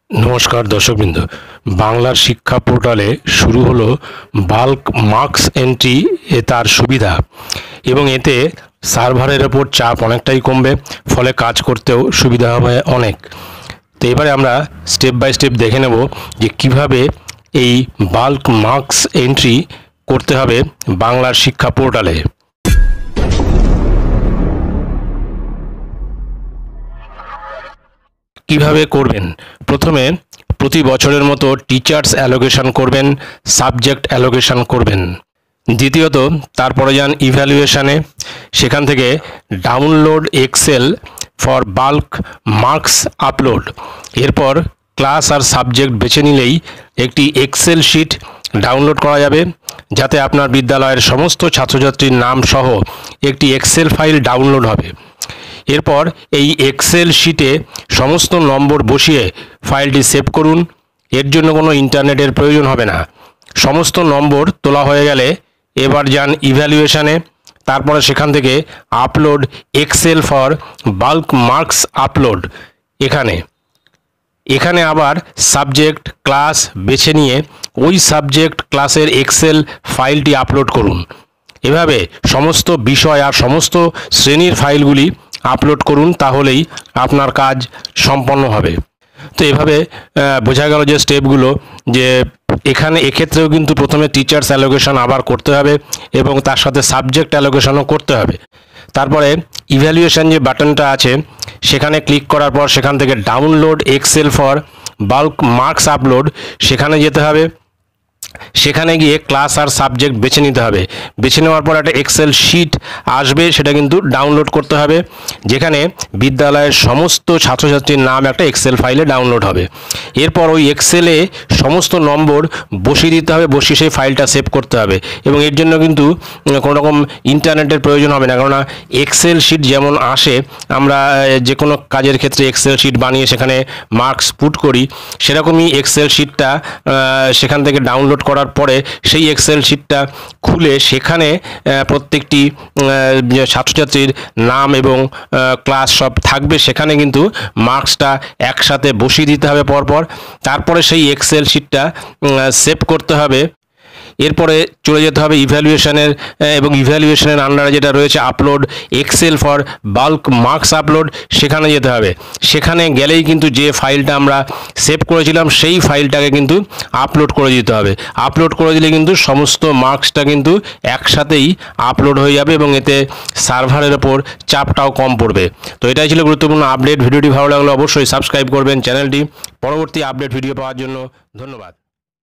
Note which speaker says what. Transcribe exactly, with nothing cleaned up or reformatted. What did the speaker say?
Speaker 1: नमस्कार दर्शकबृंद बांगलार शिक्षा पोर्टाले शुरू हलो बाल्क मार्क्स एंट्री ए तार सुविधा एवं एते सार्भारेर ओपर चाप अनेकटाई कमबे फले काज करतेও सुविधा होबे अनेक। तो एबारे आमरा स्टेप बाई स्टेप देखे नेब जे किभाबे एई बाल्क मार्क्स एंट्री करते होबे बांगलार शिक्षा पोर्टाले। কিভাবে করবেন প্রথমে প্রতি বছরের মতো টিচার্স অ্যালোকেশন করবেন, সাবজেক্ট অ্যালোকেশন করবেন। দ্বিতীয়ত তারপরে যান ইভ্যালুয়েশনে, সেখান থেকে download excel for bulk marks upload. এরপর ক্লাস আর সাবজেক্ট বেছে নিলেই একটি এক্সেল শিট ডাউনলোড করা যাবে, যাতে আপনার বিদ্যালয়ের সমস্ত ছাত্রছাত্রীর নাম সহ একটি এক্সেল ফাইল ডাউনলোড হবে। এরপর এই এক্সেল শিটে সমস্ত নম্বর বসিয়ে ফাইলটি সেভ করুন। এর জন্য কোনো ইন্টারনেটের প্রয়োজন হবে না। সমস্ত নম্বর তোলা হয়ে গেলে এবার যান ইভ্যালুয়েশনে, তারপরে সেখান থেকে upload excel for bulk marks upload. এখানে এখানে আবার সাবজেক্ট ক্লাস বেছে নিয়ে ওই সাবজেক্ট ক্লাসের এক্সেল ফাইলটি আপলোড করুন। এভাবে সমস্ত বিষয় আর সমস্ত শ্রেণীর ফাইলগুলি আপলোড করুন, তাহলেই আপনার কাজ সম্পন্ন হবে। তো এভাবে বোঝা গেল যে স্টেপগুলো, যে এখানে এক্ষেত্রেও কিন্তু প্রথমে টিচার্স অ্যালোকেশন আবার করতে হবে এবং তার সাথে সাবজেক্ট অ্যালোকেশনও করতে হবে। তারপরে ইভ্যালুয়েশন যে বাটনটা আছে সেখানে ক্লিক করার পর সেখান থেকে download excel for bulk marks upload সেখানে যেতে হবে। সেখানে গিয়ে ক্লাস আর সাবজেক্ট বেছে নিতে হবে। বেছে নেওয়ার পর একটা এক্সেল শিট আসবে, সেটা কিন্তু ডাউনলোড করতে হবে, যেখানে বিদ্যালয়ের সমস্ত ছাত্রছাত্রীর নাম একটা এক্সেল ফাইলে ডাউনলোড হবে। এরপর ওই এক্সেলে সমস্ত নম্বর বসিয়ে দিতে হবে, বসিয়ে সেই ফাইলটা সেভ করতে হবে। এবং এর জন্য কিন্তু কোনো রকম ইন্টারনেটের প্রয়োজন হবে না, কেননা এক্সেল শিট যেমন আসে, আমরা যে কোনো কাজের ক্ষেত্রে এক্সেল শিট বানিয়ে সেখানে মার্কস পুট করি, সেরকমই এক্সেল শিটটা সেখান থেকে ডাউনলোড করার পরে সেই এক্সেল শিটটা খুলে সেখানে প্রত্যেকটি ছাত্রছাত্রীর নাম এবং ক্লাস সব থাকবে। সেখানে কিন্তু মার্কসটা একসাথে বসিয়ে দিতে হবে পরপর। তারপরে সেই এক্সেল শিটটা সেভ করতে হবে। এরপরে চলে যেতে হবে ইভ্যালুয়েশনের, এবং ইভ্যালুয়েশনের আন্ডারে যেটা রয়েছে upload excel for bulk marks upload, সেখানে যেতে হবে। সেখানে গেলেই কিন্তু যে ফাইলটা আমরা সেভ করেছিলাম সেই ফাইলটাকে কিন্তু আপলোড করে দিতে হবে। আপলোড করে দিলে কিন্তু সমস্ত মার্কসটা কিন্তু একসাথেই আপলোড হয়ে যাবে এবং এতে সার্ভারের ওপর চাপটাও কম পড়বে। তো এটাই ছিল গুরুত্বপূর্ণ আপডেট। ভিডিওটি ভালো লাগলে অবশ্যই সাবস্ক্রাইব করবেন চ্যানেলটি। পরবর্তী আপডেট ভিডিও পাওয়ার জন্য ধন্যবাদ।